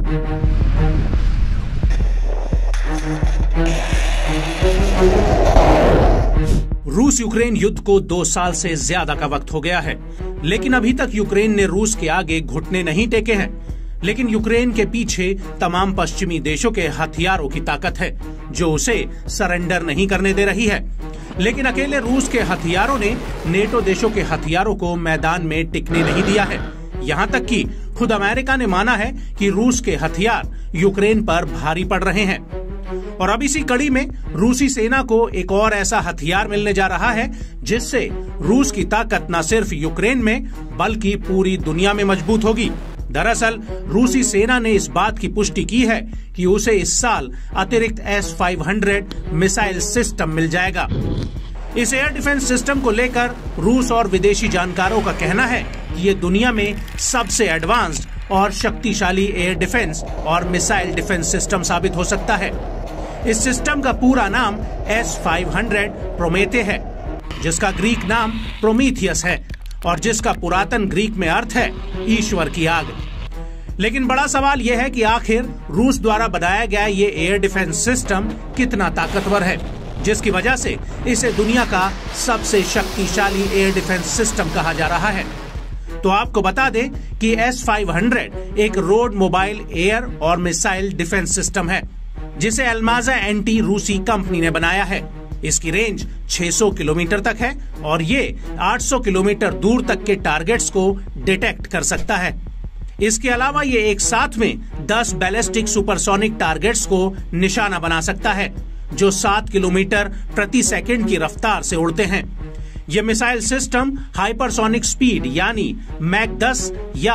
रूस यूक्रेन युद्ध को 2 साल से ज्यादा का वक्त हो गया है, लेकिन अभी तक यूक्रेन ने रूस के आगे घुटने नहीं टेके हैं। लेकिन यूक्रेन के पीछे तमाम पश्चिमी देशों के हथियारों की ताकत है, जो उसे सरेंडर नहीं करने दे रही है। लेकिन अकेले रूस के हथियारों ने नेटो देशों के हथियारों को मैदान में टिकने नहीं दिया है। यहाँ तक कि खुद अमेरिका ने माना है कि रूस के हथियार यूक्रेन पर भारी पड़ रहे हैं। और अब इसी कड़ी में रूसी सेना को एक और ऐसा हथियार मिलने जा रहा है जिससे रूस की ताकत न सिर्फ यूक्रेन में बल्कि पूरी दुनिया में मजबूत होगी। दरअसल रूसी सेना ने इस बात की पुष्टि की है कि उसे इस साल अतिरिक्त S-500 मिसाइल सिस्टम मिल जाएगा। इस एयर डिफेंस सिस्टम को लेकर रूस और विदेशी जानकारों का कहना है कि ये दुनिया में सबसे एडवांस्ड और शक्तिशाली एयर डिफेंस और मिसाइल डिफेंस सिस्टम साबित हो सकता है। इस सिस्टम का पूरा नाम S-500 प्रोमेथे है, जिसका ग्रीक नाम प्रोमीथियस है और जिसका पुरातन ग्रीक में अर्थ है ईश्वर की आग। लेकिन बड़ा सवाल यह है कि आखिर रूस द्वारा बनाया गया ये एयर डिफेंस सिस्टम कितना ताकतवर है, जिसकी वजह से इसे दुनिया का सबसे शक्तिशाली एयर डिफेंस सिस्टम कहा जा रहा है। तो आपको बता दें कि S-500 एक रोड मोबाइल एयर और मिसाइल डिफेंस सिस्टम है, जिसे अल्माजा एंटी रूसी कंपनी ने बनाया है। इसकी रेंज 600 किलोमीटर तक है और ये 800 किलोमीटर दूर तक के टारगेट्स को डिटेक्ट कर सकता है। इसके अलावा ये एक साथ में 10 बैलिस्टिक सुपरसोनिक टारगेट्स को निशाना बना सकता है, जो 7 किलोमीटर प्रति सेकंड की रफ्तार से उड़ते हैं। ये मिसाइल सिस्टम हाइपरसोनिक स्पीड यानी मैक 10 या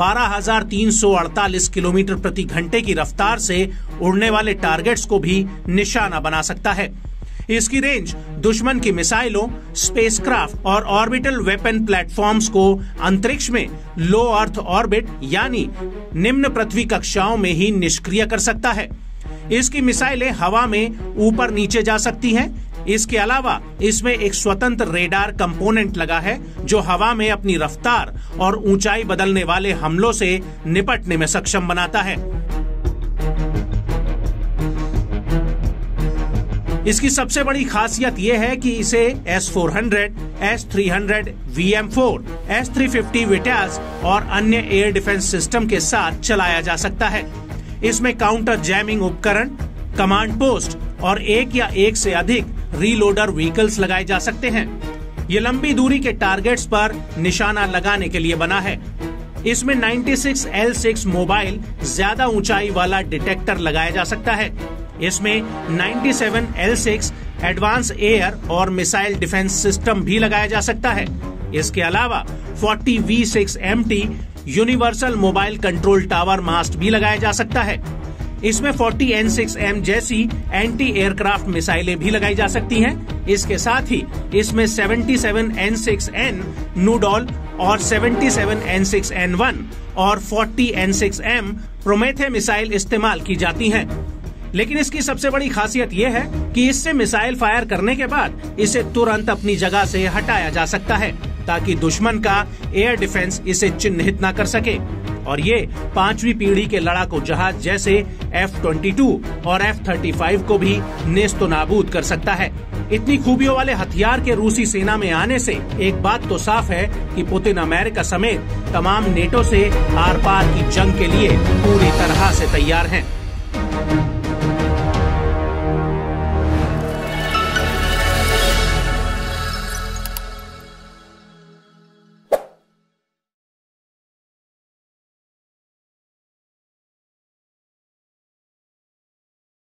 12,348 किलोमीटर प्रति घंटे की रफ्तार से उड़ने वाले टारगेट्स को भी निशाना बना सकता है। इसकी रेंज दुश्मन की मिसाइलों, स्पेसक्राफ्ट और ऑर्बिटल वेपन प्लेटफॉर्म्स को अंतरिक्ष में लो अर्थ ऑर्बिट यानी निम्न पृथ्वी कक्षाओं में ही निष्क्रिय कर सकता है। इसकी मिसाइलें हवा में ऊपर नीचे जा सकती हैं। इसके अलावा इसमें एक स्वतंत्र रेडार कंपोनेंट लगा है, जो हवा में अपनी रफ्तार और ऊंचाई बदलने वाले हमलों से निपटने में सक्षम बनाता है। इसकी सबसे बड़ी खासियत यह है कि इसे S-400, S-300, VM-4, S-350 विटास और अन्य एयर डिफेंस सिस्टम के साथ चलाया जा सकता है। इसमें काउंटर जैमिंग उपकरण, कमांड पोस्ट और एक या एक से अधिक रीलोडर व्हीकल्स लगाए जा सकते हैं। ये लंबी दूरी के टारगेट्स पर निशाना लगाने के लिए बना है। इसमें 96L6 मोबाइल ज्यादा ऊंचाई वाला डिटेक्टर लगाया जा सकता है। इसमें 97L6 एडवांस एयर और मिसाइल डिफेंस सिस्टम भी लगाया जा सकता है। इसके अलावा 40 V6MT universal mobile control tower mast भी लगाया जा सकता है। इसमें 40 N6M जैसी एंटी एयरक्राफ्ट मिसाइलें भी लगाई जा सकती हैं। इसके साथ ही इसमें 77 N6N नूडॉल और 77 N6N1 और 40 N6M प्रोमेथे मिसाइल इस्तेमाल की जाती हैं। लेकिन इसकी सबसे बड़ी खासियत यह है कि इससे मिसाइल फायर करने के बाद इसे तुरंत अपनी जगह से हटाया जा सकता है, ताकि दुश्मन का एयर डिफेंस इसे चिन्हित न कर सके। और ये 5वीं पीढ़ी के लड़ाकू जहाज जैसे F-22 और F-35 को भी नेस्तो नाबूद कर सकता है। इतनी खूबियों वाले हथियार के रूसी सेना में आने से एक बात तो साफ है कि पुतिन अमेरिका समेत तमाम नेटो से आर पार की जंग के लिए पूरी तरह से तैयार हैं।